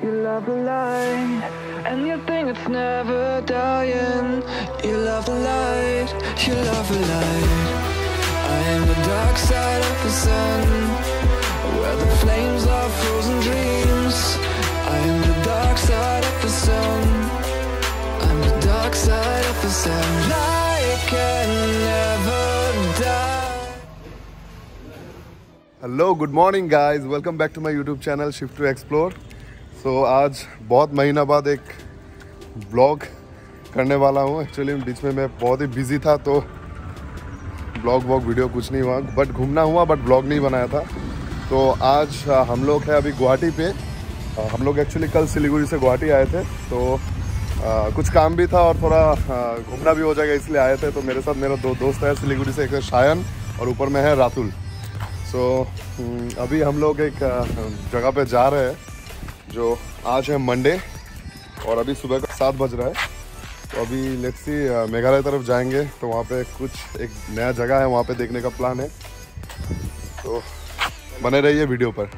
You love the light, and you think it's never dying. You love the light, you love the light. I am the dark side of the sun, where the flames are frozen dreams. I am the dark side of the sun. I'm the dark side of the sun. Light can never die. Hello good morning guys, welcome back to my YouTube channel shift to explore. So आज बहुत महीना बाद एक blog करने वाला हूँ। Actually बीच में मैं बहुत ही बिजी था तो ब्लॉग वीडियो कुछ नहीं हुआ, बट घूमना हुआ, बट ब्लॉग नहीं बनाया था। तो आज हम लोग हैं अभी गुवाहाटी पे। हम लोग एक्चुअली कल सिलीगुड़ी से गुवाहाटी आए थे, तो कुछ काम भी था और थोड़ा घूमना भी हो जाएगा इसलिए आए थे। तो मेरे साथ मेरा दो दोस्त है सिलीगुड़ी से, एक है शायन और ऊपर में है रातुल। सो अभी हम लोग एक जगह पे जा रहे हैं जो आज है मंडे और अभी सुबह का 7 बज रहा है। तो अभी लेट्स सी मेघालय तरफ जाएंगे, तो वहाँ पे कुछ एक नया जगह है, वहाँ पे देखने का प्लान है। तो बने रहिए वीडियो पर।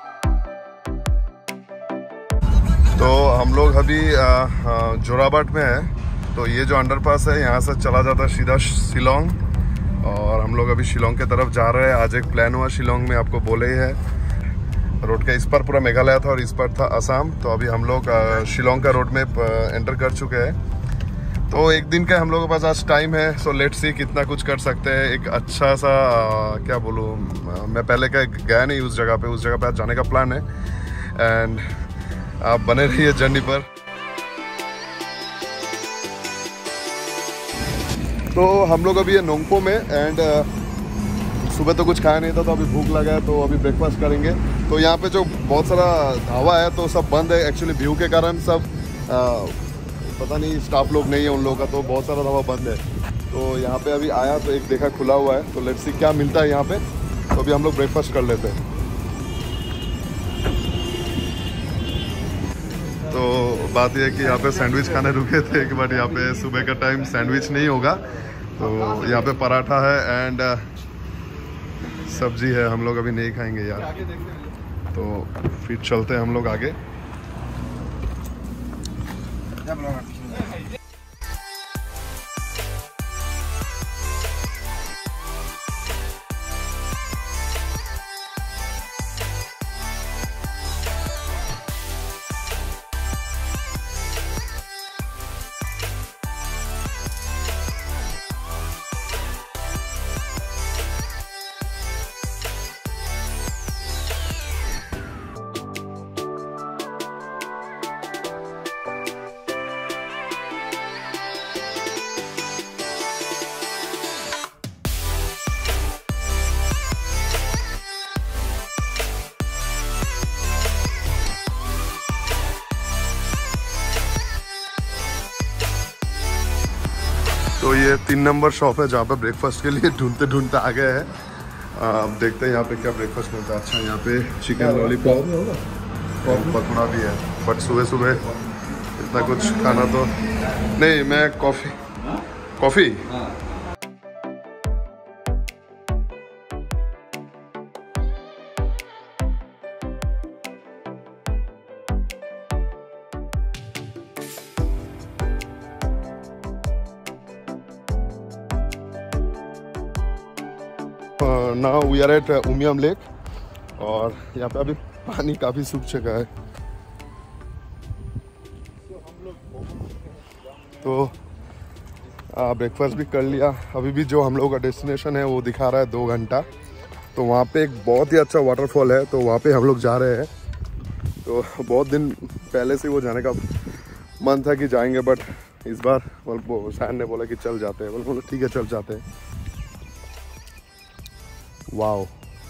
तो हम लोग अभी जोराबाट में है। तो ये जो अंडरपास है यहाँ से चला जाता है सीधा शिलोंग, और हम लोग अभी शिलोंग के तरफ जा रहे हैं। आज एक प्लान हुआ शिलोंग में, आपको बोले ही है। रोड के इस पर पूरा मेघालय था और इस पर था असम। तो अभी हम लोग शिलोंग का रोड में एंटर कर चुके हैं। तो एक दिन का हम लोगों के पास आज टाइम है। सो लेट्स सी कितना कुछ कर सकते हैं। एक अच्छा सा क्या बोलूँ, मैं पहले का गया नहीं उस जगह पे आज जाने का प्लान है। एंड आप बने रहिए जर्नी पर। तो हम लोग अभी है नोंगपो में, एंड सुबह तो कुछ खाया नहीं था, तो अभी भूख लगा है, तो अभी ब्रेकफास्ट करेंगे। तो यहाँ पे जो बहुत सारा ढाबा है तो सब बंद है एक्चुअली, व्यू के कारण। सब पता नहीं स्टाफ लोग नहीं है उन लोगों का, तो बहुत सारा ढाबा बंद है। तो यहाँ पे अभी आया तो एक देखा खुला हुआ है, तो लेट्स सी क्या मिलता है यहाँ पे। तो अभी हम लोग ब्रेकफास्ट कर लेते हैं। तो बात यह है कि यहाँ पे सैंडविच खाने रुके थे, बट यहाँ पे सुबह का टाइम सैंडविच नहीं होगा। तो यहाँ पे पराठा है एंड सब्जी है, हम लोग अभी नहीं खाएंगे यार। तो फिर चलते हैं हम लोग आगे। तो ये 3 नंबर शॉप है जहाँ पे ब्रेकफास्ट के लिए ढूंढते आ गए हैं। अब देखते हैं यहाँ पे क्या ब्रेकफास्ट मिलता है। अच्छा, यहाँ पे चिकन लॉलीपॉप और पकौड़ा भी है, बट सुबह इतना कुछ खाना तो नहीं। मैं coffee now we are at Umiam lake, और यहाँ पे अभी पानी काफ़ी सूख चुका है। तो ब्रेकफास्ट भी कर लिया। अभी भी जो हम लोग का डेस्टिनेशन है वो दिखा रहा है 2 घंटा। तो वहाँ पे एक बहुत ही अच्छा वाटरफॉल है, तो वहाँ पे हम लोग जा रहे हैं। तो बहुत दिन पहले से वो जाने का मन था कि जाएंगे, बट इस बार वो शायन ने बोला कि चल जाते हैं। बोला ठीक है चल जाते हैं। वाओ,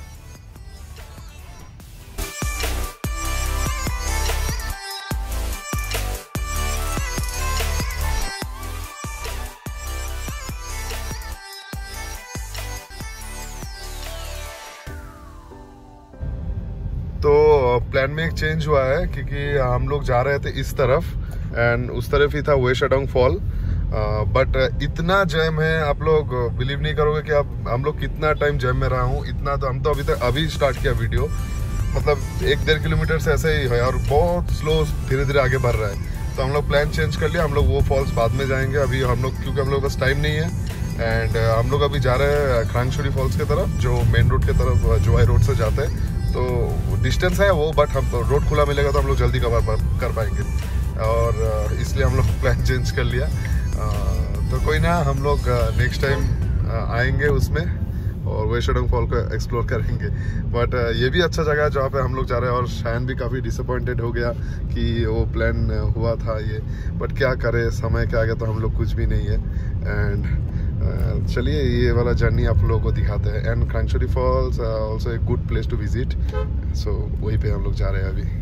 तो प्लान में एक चेंज हुआ है, क्योंकि हम लोग जा रहे थे इस तरफ एंड उस तरफ ही था वेशडोंग फॉल। बट इतना जैम है, आप लोग बिलीव नहीं करोगे कि हम लोग कितना टाइम जैम में रहा हूँ। इतना तो हम तो अभी स्टार्ट किया वीडियो, मतलब 1-1.5 किलोमीटर से ऐसे ही है और बहुत स्लो धीरे धीरे आगे बढ़ रहा है। तो हम लोग प्लान चेंज कर लिया, हम लोग वो फॉल्स बाद में जाएंगे। अभी हम लोग क्योंकि हम लोग पास टाइम नहीं है एंड हम लोग अभी जा रहे हैं खांगशुरी फॉल्स की तरफ, जो मेन रोड की तरफ जोवाई रोड से जाते हैं। तो डिस्टेंस है वो, बट हम रोड खुला मिलेगा तो हम लोग जल्दी कवर कर पाएंगे और इसलिए हम लोग प्लान चेंज कर लिया। तो कोई ना, हम लोग नेक्स्ट टाइम आएंगे उसमें और वेशोडोंग फॉल को एक्सप्लोर करेंगे। बट ये भी अच्छा जगह है जहाँ पे हम लोग जा रहे हैं और शायन भी काफ़ी डिसअपॉइंटेड हो गया कि वो प्लान हुआ था ये, बट क्या करे, समय के आगे तो हम लोग कुछ भी नहीं है। एंड चलिए ये वाला जर्नी आप लोगों को दिखाते हैं। And Krangshuri falls also a good place to visit, so वहीं पे हम लोग जा रहे हैं अभी।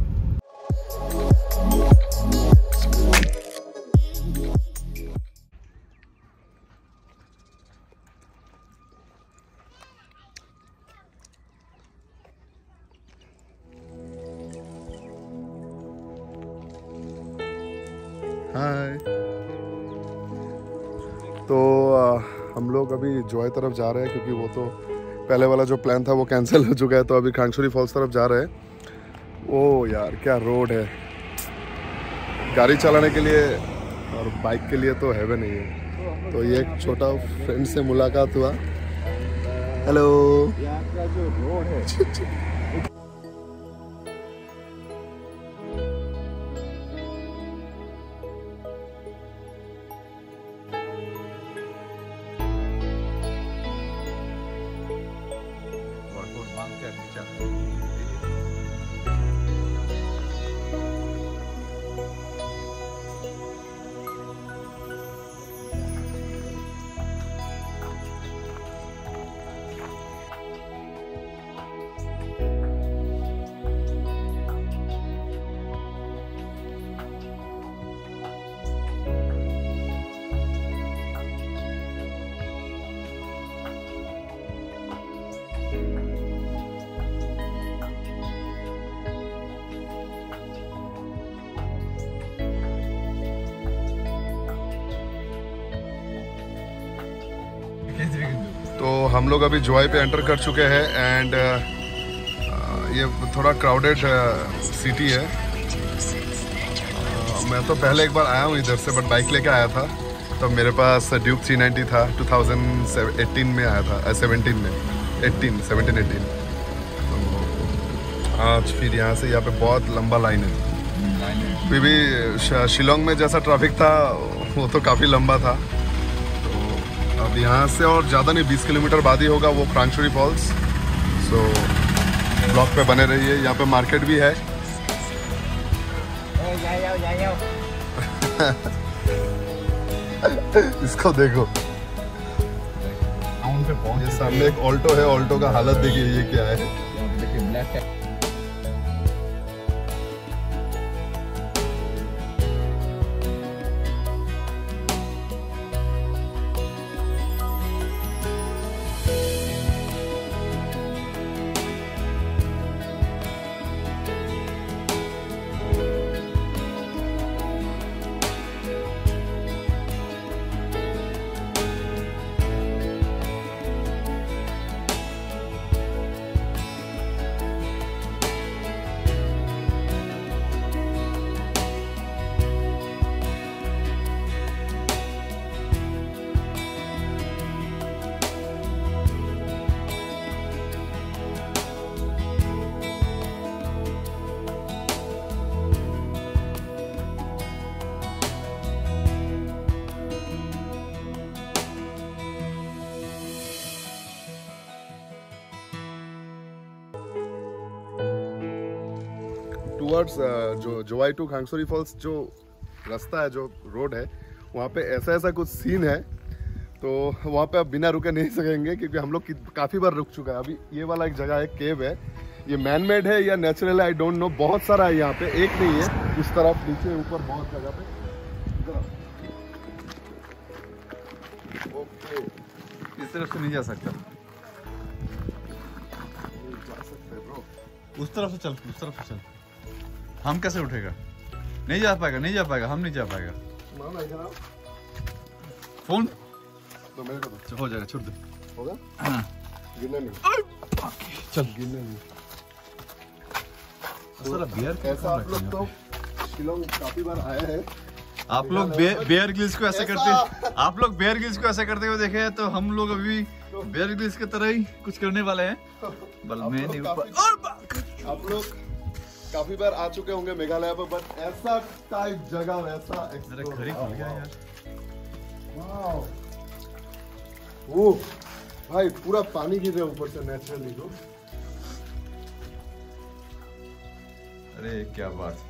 हाय, तो हम लोग अभी जोवाई तरफ जा रहे हैं क्योंकि वो तो पहले वाला जो प्लान था वो कैंसिल हो चुका है। तो अभी खांगशुरी फॉल्स तरफ जा रहे हैं। ओ यार क्या रोड है, गाड़ी चलाने के लिए और बाइक के लिए तो हेवन नहीं है। तो ये एक छोटा फ्रेंड से मुलाकात हुआ। हेलो यहाँ का जो रोड है तो हम लोग अभी जोवाई पे एंटर कर चुके हैं एंड ये थोड़ा क्राउडेड सिटी है। मैं तो पहले एक बार आया हूँ इधर से, बट बाइक लेके आया था। तो मेरे पास ड्यूक 390 था, 2018 में आया था, 17 में 17-18। तो आज फिर यहाँ से यहाँ पे बहुत लंबा लाइन है। फिर भी शिलोंग में जैसा ट्रैफिक था वो तो काफ़ी लंबा था। अब यहाँ से और ज़्यादा नहीं, 20 किलोमीटर बाद ही होगा वो खांगशुरी फॉल्स। सो ब्लॉक पे बने रहिए। यहाँ पे मार्केट भी है। इसको देखो, ये सामने एक ऑल्टो है, ऑल्टो का हालत देखिए ये क्या है। टूवर्ड्स जो जोवाई टू खांगशुरी फॉल्स जो रास्ता है, जो रोड है, वहाँ पे ऐसा कुछ सीन है। तो वहाँ पे आप बिना रुके नहीं सकेंगे क्योंकि हम लोग काफ़ी बार रुक चुका है। अभी ये वाला एक जगह है, केव है। ये मैन मेड है या नेचुरल है आई डोंट नो, बहुत सारा है यहाँ पे, एक नहीं है। इस तरफ नीचे ऊपर बहुत जगह पे। ओके, इस तरफ से नहीं जा सकता, जा सकते हैं ब्रो। उस तरफ से चल, उस तरफ से चल। हम कैसे उठेगा? नहीं जा पाएगा, नहीं जा पाएगा, हम नहीं जा पाएगा। मामा इधर आओ। फोन तो मेरे को दो। हो जाएगा, छोड़ दे। होगा? हाँ। गिरने में। चल गिरने में। ऐसा आप लोग तो शिलोंग काफी बार आए हैं। आप लोग बेयर ग्रिल्स को ऐसे करते, आप लोग बेयर ग्रिल्स को ऐसे करते हुए देखे हैं, तो हम लोग अभी बेयर ग्रिल्स की तरह ही कुछ करने वाले हैं। आप लोग काफी बार आ चुके होंगे मेघालय पर, बट ऐसा टाइप जगह वैसा यार। वाओ, भाई पूरा पानी गिर रहा है ऊपर से नेचुरली। तो अरे क्या बात।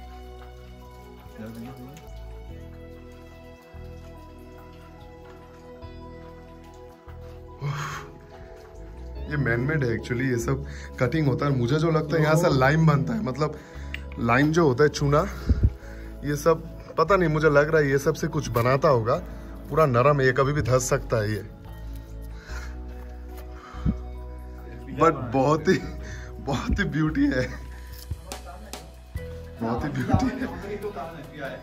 ये मैनमेड है एक्चुअली, ये सब कटिंग होता है। मुझे जो लगता है यहाँ से लाइम बनता है, मतलब लाइम जो होता है चूना, ये सब पता नहीं, मुझे लग रहा है ये सब से कुछ बनाता होगा। पूरा नरम है, ये कभी भी धंस सकता है ये, बट बहुत ही ब्यूटी है, बहुत ही ब्यूटी है।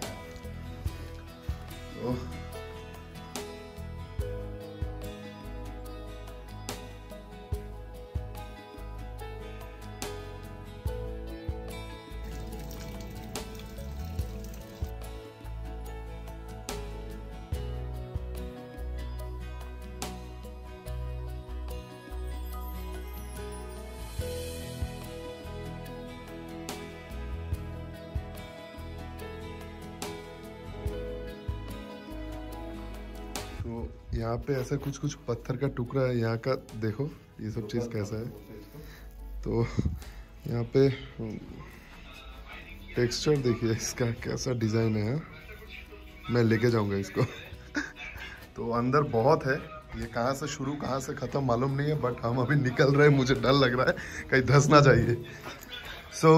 तो यहाँ पे ऐसा कुछ पत्थर का टुकड़ा है, यहाँ का देखो ये सब चीज़ कैसा है। तो यहाँ पे टेक्सचर देखिए इसका कैसा डिज़ाइन है, मैं लेके जाऊँगा इसको। तो अंदर बहुत है, ये कहाँ से शुरू कहाँ से ख़त्म मालूम नहीं है, बट हम अभी निकल रहे हैं, मुझे डर लग रहा है कहीं धंस ना जाइए। सो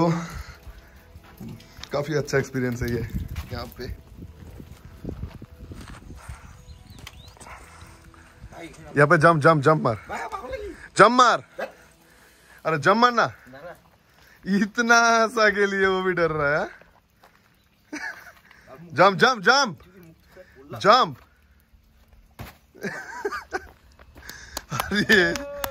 काफ़ी अच्छा एक्सपीरियंस है ये यहाँ पे। यहाँ पे जंप मार, अरे जंप मारना, इतना सा के लिए वो भी डर रहा है। जंप अरे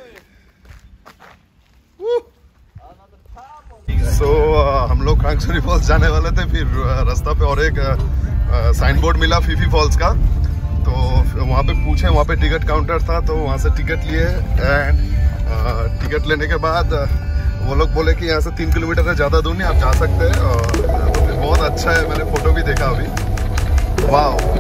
हम लोग कांगसुरी फॉल्स जाने वाले थे, फिर रास्ता पे और एक साइन बोर्ड मिला फीफी फॉल्स का, तो वहाँ पे पूछे, वहाँ पे टिकट काउंटर था, तो वहाँ से टिकट लिए। एंड टिकट लेने के बाद वो लोग बोले कि यहाँ से 3 किलोमीटर है, ज़्यादा दूर नहीं, आप जा सकते हैं। बहुत अच्छा है, मैंने फोटो भी देखा अभी। वाह,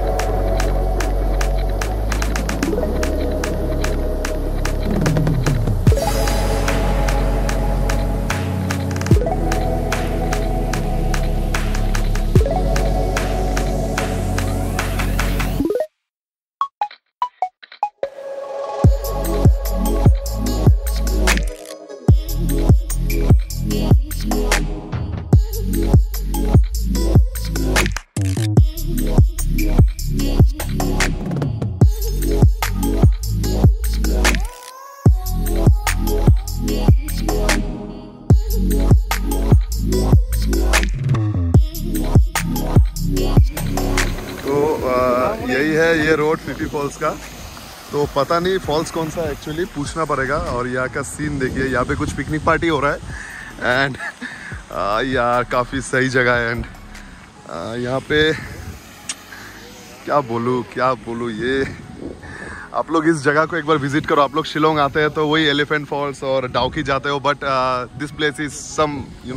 यही है ये रोड फीफी फॉल्स का। तो पता नहीं फॉल्स कौन सा एक्चुअली पूछना पड़ेगा। और यहाँ का सीन देखिए, यहाँ पे कुछ पिकनिक पार्टी हो रहा है एंड यार काफ़ी सही जगह है। एंड यहाँ पे क्या बोलूँ ये आप लोग इस जगह को एक बार विजिट करो। आप लोग शिलोंग आते हैं तो वही एलिफेंट फॉल्स और डाउकी जाते हो, but this place is some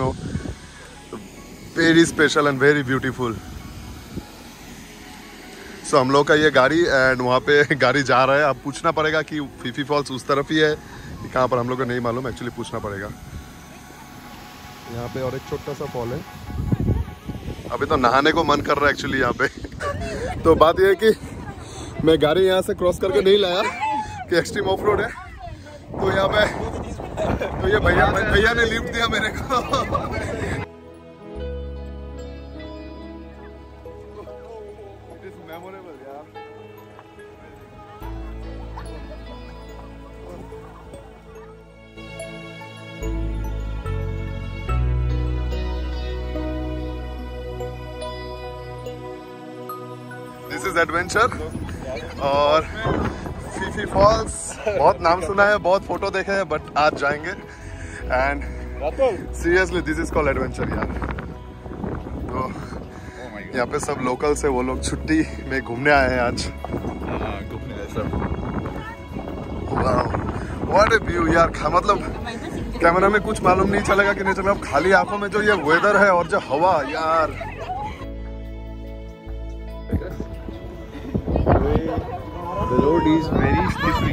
very special and very beautiful. So हम लोग का ये गाड़ी एंड वहाँ पे गाड़ी जा रहा है। अब पूछना पड़ेगा कि फीफी फॉल्स उस तरफ ही है कि कहाँ पर, हम लोग को नहीं मालूम, एक्चुअली पूछना पड़ेगा। यहाँ पे और एक छोटा सा फॉल है, अभी तो नहाने को मन कर रहा है एक्चुअली यहाँ पे। तो बात ये है कि मैं गाड़ी यहाँ से क्रॉस करके नहीं लाया कि एक्सट्रीम ऑफ रोड है, तो यहाँ पे तो ये भैया ने लिफ्ट दिया मेरे को। This is adventure. और फीफी फॉल्स बहुत नाम सुना है, बहुत फोटो देखे हैं, बट आज जाएंगे। And seriously this is called adventure यार। तो यहाँ पे सब लोकल्स है, वो लोग छुट्टी में घूमने आए हैं आज। घूमने सब। व्हाट ए व्यू यार। मतलब कैमरा में कुछ मालूम नहीं चलेगा कि नहीं चलेगा, अब खाली आंखों में जो ये वेदर है और जो हवा यार। The road is very slippery.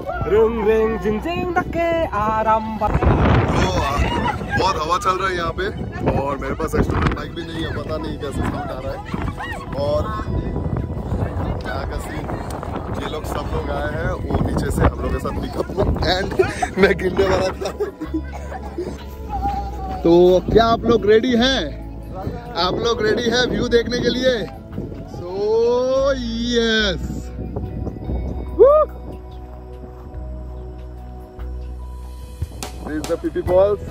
बहुत हवा चल रहा है यहाँ पे और मेरे पास एक्सटर्नल माइक भी नहीं है, पता नहीं कैसे साउंड आ रहा है। और यहाँ का सीन, ये लोग सब लोग आए हैं, वो नीचे से हम लोग के साथ पिकअप में, एंड मैं गिरने वाला था। तो क्या आप लोग रेडी हैं? आप लोग रेडी हैं व्यू देखने के लिए? So yes, this is the Phi Falls.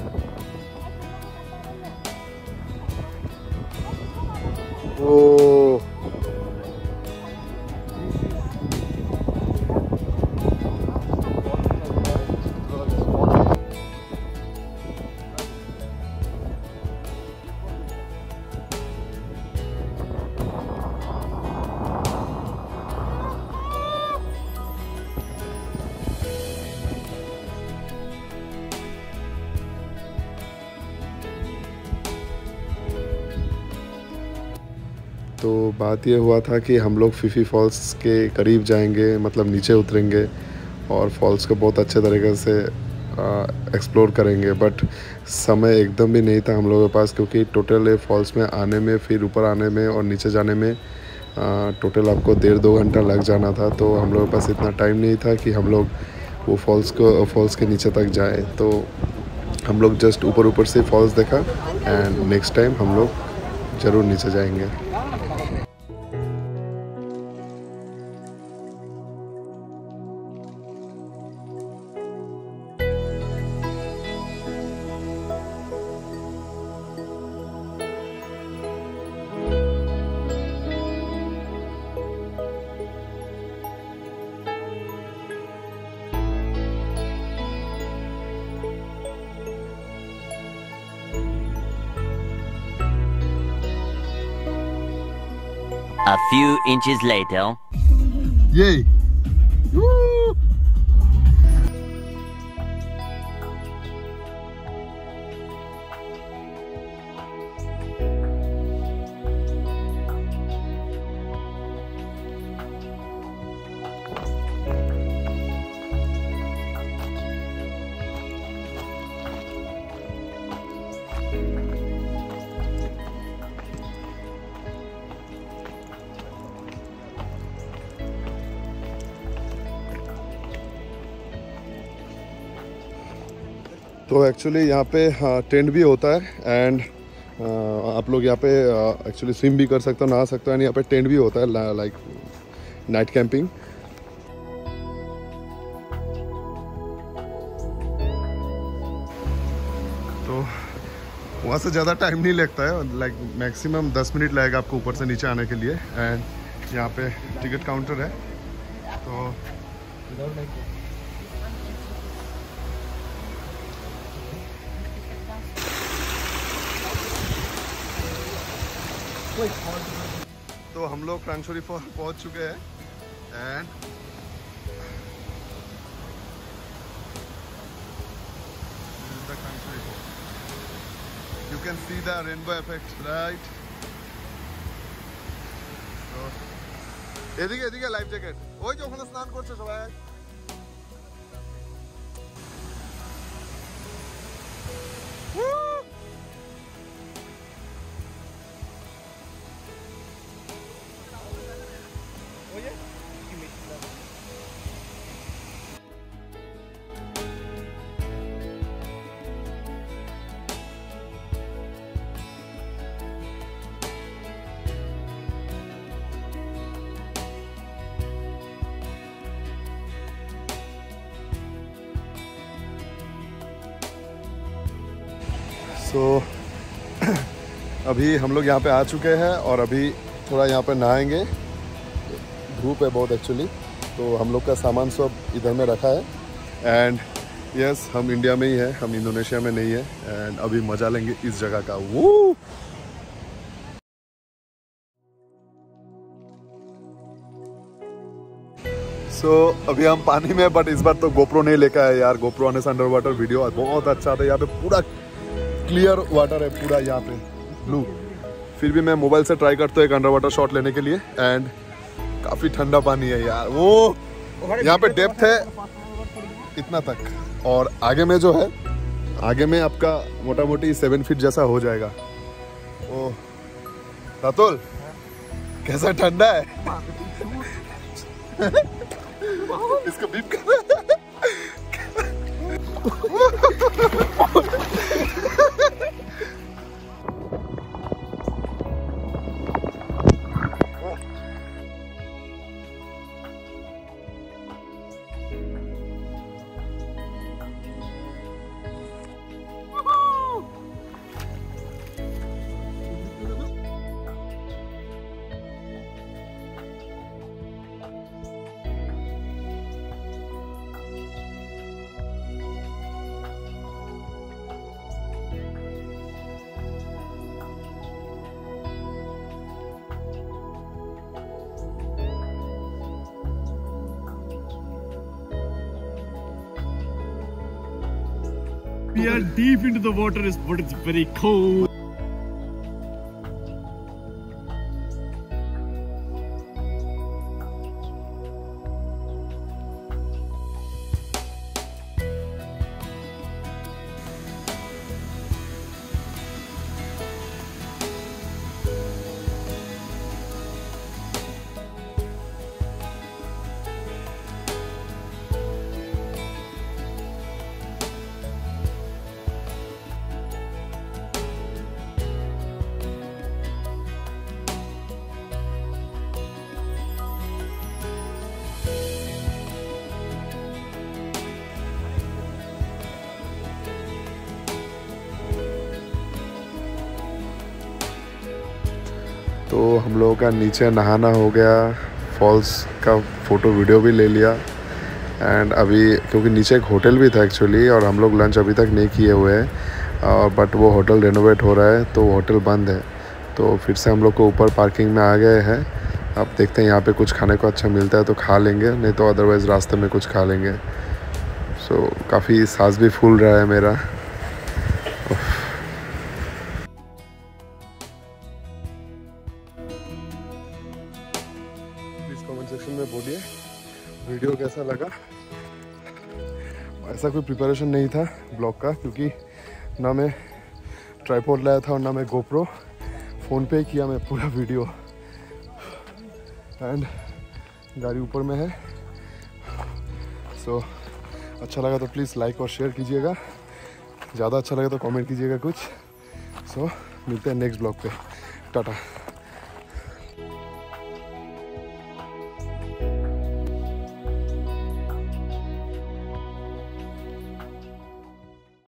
Oh. तो बात ये हुआ था कि हम लोग फीफी फॉल्स के करीब जाएंगे, मतलब नीचे उतरेंगे और फॉल्स को बहुत अच्छे तरीके से एक्सप्लोर करेंगे। बट समय एकदम भी नहीं था हम लोगों के पास, क्योंकि टोटल फॉल्स में आने में, फिर ऊपर आने में और नीचे जाने में टोटल आपको 1.5-2 घंटा लग जाना था। तो हम लोगों के पास इतना टाइम नहीं था कि हम लोग वो फॉल्स के नीचे तक जाएँ। तो हम लोग जस्ट ऊपर से फॉल्स देखा, एंड नेक्स्ट टाइम हम लोग ज़रूर नीचे जाएंगे। A few inches later. Yay! Woo! तो एक्चुअली यहाँ पे टेंट भी होता है, एंड आप लोग यहाँ पे एक्चुअली स्विम भी कर सकते हो, नहा सकते हो, एंड यहाँ पे टेंट भी होता है, लाइक नाइट कैंपिंग। तो वहाँ से ज़्यादा टाइम नहीं लगता है, लाइक मैक्सिमम 10 मिनट लगेगा आपको ऊपर से नीचे आने के लिए। एंड यहाँ पे टिकट काउंटर है, तो हम लोग क्रांगशोरी पहुंच चुके हैं, and you can see the rainbow effect, right? So এদিকে লাইফ জ্যাকেট, ওই যে ওখানে স্নান করছে সবাই। सो अभी हम लोग यहाँ पे आ चुके हैं और अभी थोड़ा यहाँ पे नहाएंगे। धूप है बहुत एक्चुअली, तो हम लोग का सामान सब इधर में रखा है, एंड यस, हम इंडिया में ही हैं, हम इंडोनेशिया में नहीं है। एंड अभी मजा लेंगे इस जगह का। वो अभी हम पानी में, बट इस बार तो गोप्रो नहीं लेकर आए यार। गोप्रो आने से अंडर वाटर वीडियो बहुत अच्छा था। यहाँ पे पूरा क्लियर वाटर है, पूरा यहाँ पे ब्लू। फिर भी मैं मोबाइल से ट्राई करता हूँ एक अंडर वाटर शॉट लेने के लिए। एंड काफी ठंडा पानी है यार। वो यहाँ पे डेप्थ है इतना तक, और आगे में जो है, आगे में आपका मोटा मोटी 7 फीट जैसा हो जाएगा। ओ रातुल, कैसा ठंडा है? इसको बीप कर We are deep into the water, but it's very cold. तो हम लोगों का नीचे नहाना हो गया, फॉल्स का फ़ोटो वीडियो भी ले लिया। एंड अभी क्योंकि नीचे एक होटल भी था एक्चुअली, और हम लोग लंच अभी तक नहीं किए हुए हैं, बट वो होटल रेनोवेट हो रहा है तो वो होटल बंद है। तो फिर से हम लोग को ऊपर पार्किंग में आ गए हैं। अब देखते हैं यहाँ पे कुछ खाने को अच्छा मिलता है तो खा लेंगे, नहीं तो अदरवाइज़ रास्ते में कुछ खा लेंगे। सो काफ़ी सांस भी फूल रहा है मेरा। कमेंट सेक्शन में बोलिए वीडियो कैसा लगा। ऐसा कोई प्रिपरेशन नहीं था ब्लॉग का, क्योंकि ना मैं ट्राइपॉड लाया था और ना मैं गोप्रो, फ़ोन पे किया मैं पूरा वीडियो। एंड गाड़ी ऊपर में है। सो अच्छा लगा तो प्लीज़ लाइक और शेयर कीजिएगा, ज़्यादा अच्छा लगा तो कमेंट कीजिएगा कुछ। सो मिलते हैं नेक्स्ट ब्लॉग पे। टाटा।